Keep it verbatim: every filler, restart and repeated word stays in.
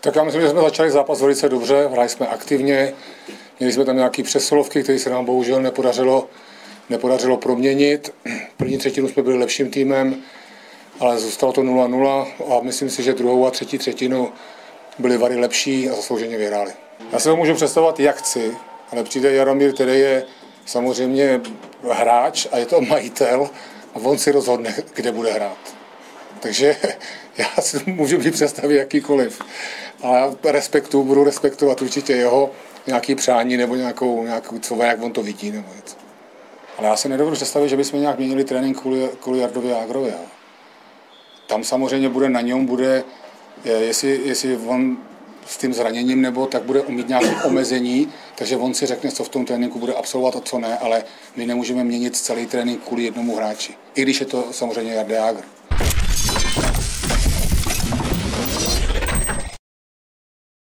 Tak já myslím, že jsme začali zápas velice dobře, hráli jsme aktivně, měli jsme tam nějaké přesilovky, které se nám bohužel nepodařilo, nepodařilo proměnit. První třetinu jsme byli lepším týmem, ale zůstalo to nula nula a myslím si, že druhou a třetí třetinu byli Vary lepší a zaslouženě vyhráli. Já si to můžu představovat, jak chci, ale přijde Jaromír, který je samozřejmě hráč a je to majitel a on si rozhodne, kde bude hrát. Takže já si to můžu být představit jakýkoliv. A já respektu, budu respektovat určitě jeho nějaký přání nebo nějakou, nějakou co, jak on to vidí nebo něco. Ale já si nedovedu představit, že bychom nějak měnili trénink kvůli, kvůli Jardovi Ágrovi. Tam samozřejmě bude na něm, bude, jestli, jestli on s tím zraněním nebo tak bude mít nějaké omezení, takže on si řekne, co v tom tréninku bude absolvovat a co ne, ale my nemůžeme měnit celý trénink kvůli jednomu hráči. I když je to samozřejmě Jarda Ágr.